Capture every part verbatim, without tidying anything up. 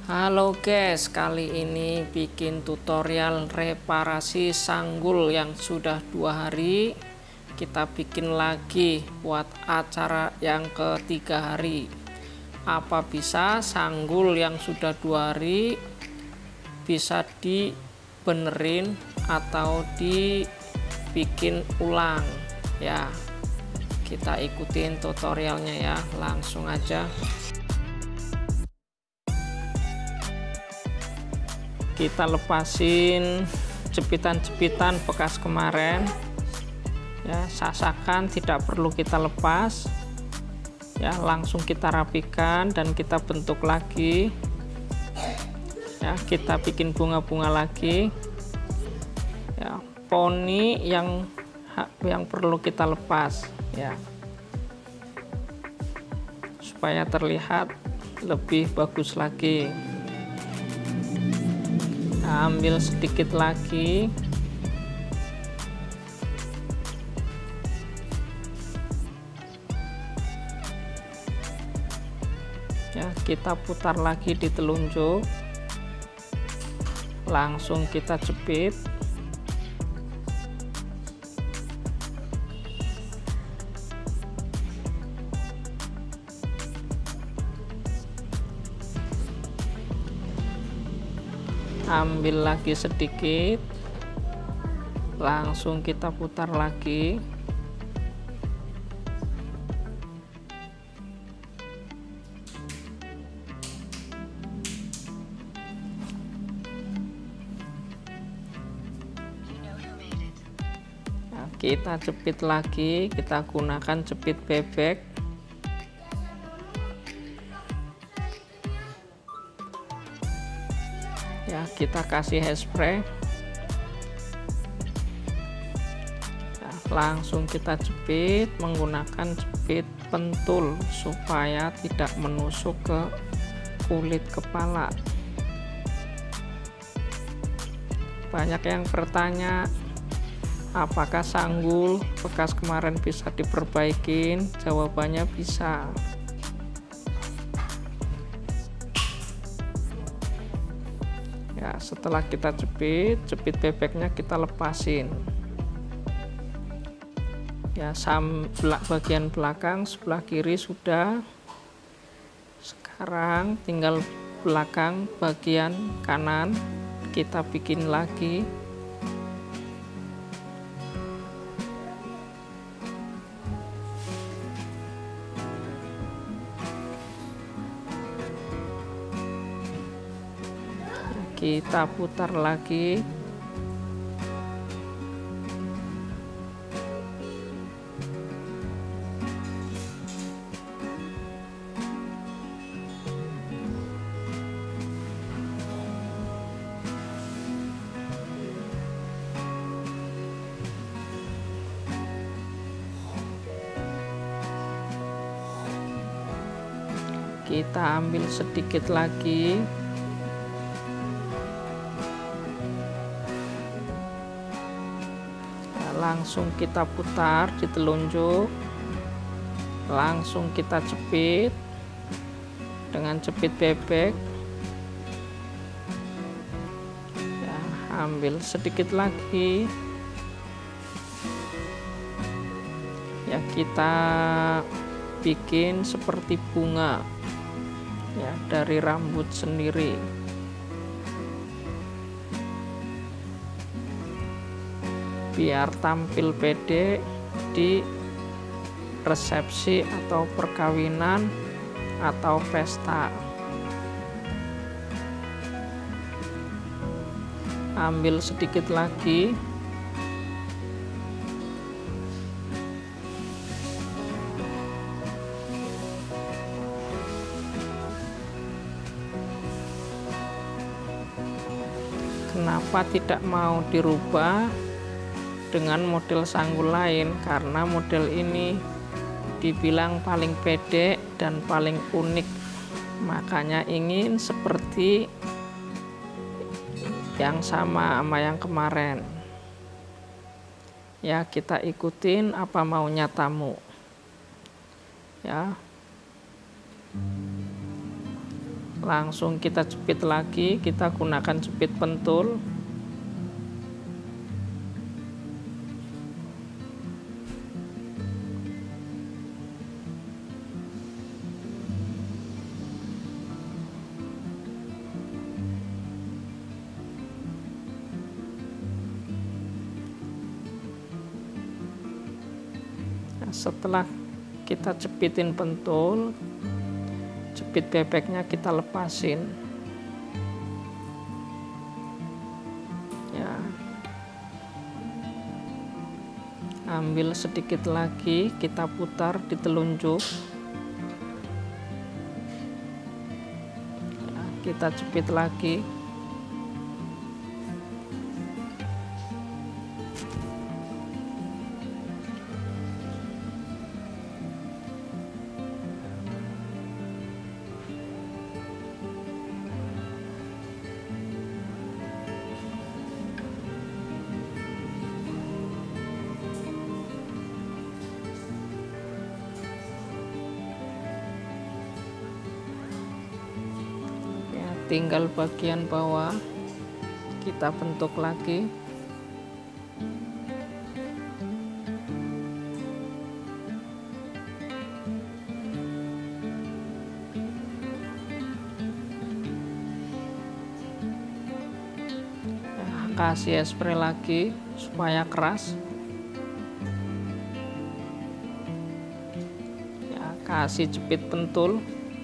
Halo guys, kali ini bikin tutorial reparasi sanggul yang sudah dua hari. Kita bikin lagi buat acara yang ketiga hari. Apa bisa sanggul yang sudah dua hari bisa dibenerin atau dibikin ulang ya? Kita ikutin tutorialnya ya, langsung aja. Kita lepasin jepitan-jepitan bekas kemarin ya, sasakan tidak perlu kita lepas ya, langsung kita rapikan dan kita bentuk lagi ya. Kita bikin bunga-bunga lagi ya, poni yang yang perlu kita lepas ya, supaya terlihat lebih bagus lagi. Ambil sedikit lagi ya, kita putar lagi di telunjuk, langsung kita jepit. Ambil lagi sedikit, langsung kita putar lagi. Nah, kita jepit lagi, kita gunakan jepit bebek. Ya, kita kasih hairspray ya, langsung kita jepit menggunakan jepit pentul supaya tidak menusuk ke kulit kepala. Banyak yang bertanya, apakah sanggul bekas kemarin bisa diperbaikin? Jawabannya bisa. Ya, setelah kita jepit, jepit bebeknya kita lepasin. Ya, sam bagian belakang sebelah kiri sudah. Sekarang tinggal belakang bagian kanan kita bikin lagi. Kita putar lagi. Kita ambil sedikit lagi. Langsung kita putar di telunjuk, langsung kita jepit dengan jepit bebek ya, ambil sedikit lagi ya, kita bikin seperti bunga ya dari rambut sendiri. Biar tampil pede di resepsi atau perkawinan atau pesta. Ambil sedikit lagi. Kenapa tidak mau dirubah dengan model sanggul lain? Karena model ini dibilang paling pede dan paling unik, makanya ingin seperti yang sama sama yang kemarin ya. Kita ikutin apa maunya tamu ya. langsung kita jepit lagi, kita gunakan jepit pentul. Nah, setelah kita jepitin pentul, jepit bebeknya kita lepasin ya, ambil sedikit lagi, kita putar di telunjuk ya, kita jepit lagi. Tinggal bagian bawah kita bentuk lagi. Nah, kasih spray lagi supaya keras ya, kasih jepit pentul.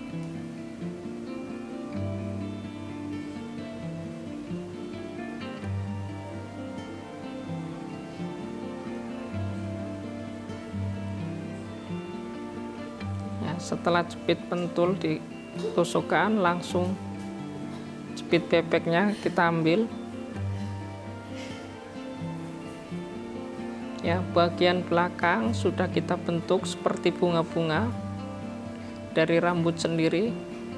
Setelah jepit pentul ditusukkan, langsung jepit bebeknya kita ambil ya, bagian belakang sudah kita bentuk seperti bunga-bunga dari rambut sendiri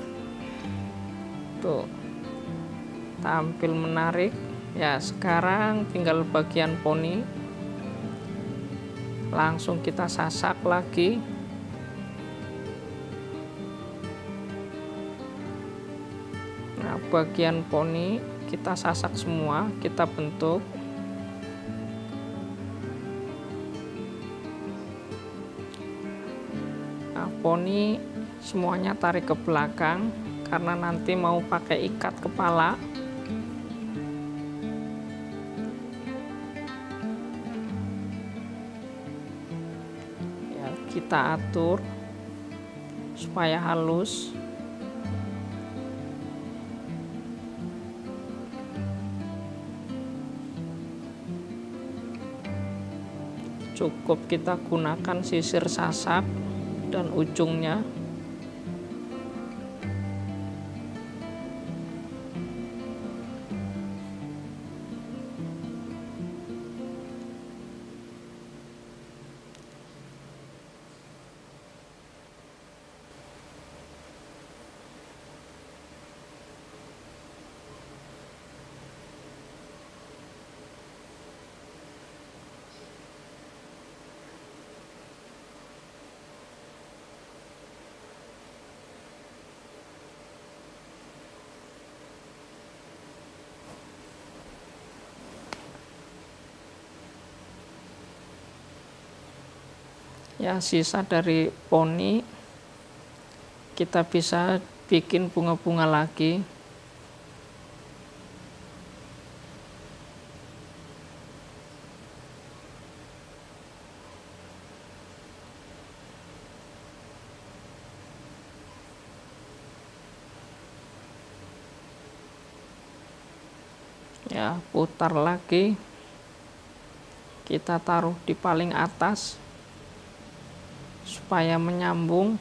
tuh, tampil menarik ya. Sekarang tinggal bagian poni, langsung kita sasak lagi. Nah, bagian poni kita sasak semua, kita bentuk. Nah, poni semuanya tarik ke belakang karena nanti mau pakai ikat kepala. Ya, kita atur supaya halus. Cukup kita gunakan sisir sasak dan ujungnya. Ya, sisa dari poni kita bisa bikin bunga-bunga lagi. Ya, putar lagi, kita taruh di paling atas supaya menyambung.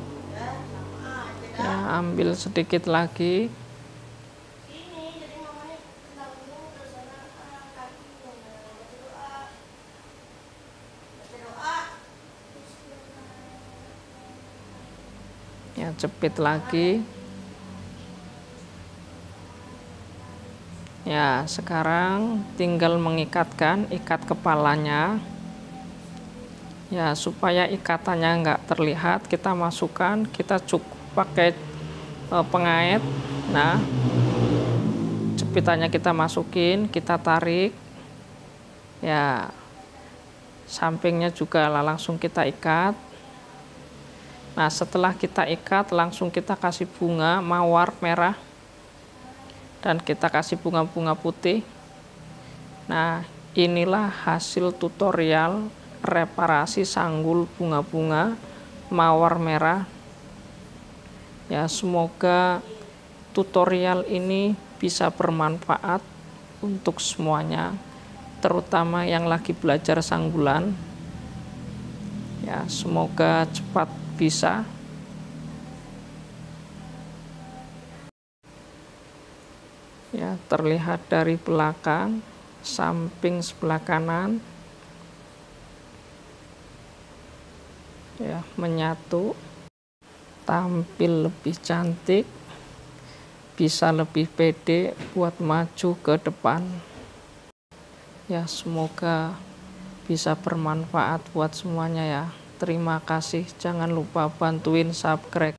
Ya, ambil sedikit lagi. Ya, jepit lagi. Ya, sekarang tinggal mengikatkan, ikat kepalanya. Ya, supaya ikatannya nggak terlihat, kita masukkan, kita cukup pakai e, pengait. Nah, jepitannya kita masukin, kita tarik. Ya, sampingnya juga lah langsung kita ikat. Nah, setelah kita ikat, langsung kita kasih bunga mawar merah dan kita kasih bunga-bunga putih. Nah, inilah hasil tutorial reparasi sanggul bunga-bunga mawar merah. Ya, semoga tutorial ini bisa bermanfaat untuk semuanya, terutama yang lagi belajar sanggulan. Ya, semoga cepat bisa. Ya, terlihat dari belakang, samping sebelah kanan. Ya, menyatu, tampil lebih cantik, bisa lebih pede buat maju ke depan. Ya, semoga bisa bermanfaat buat semuanya ya. Terima kasih, jangan lupa bantuin subscribe.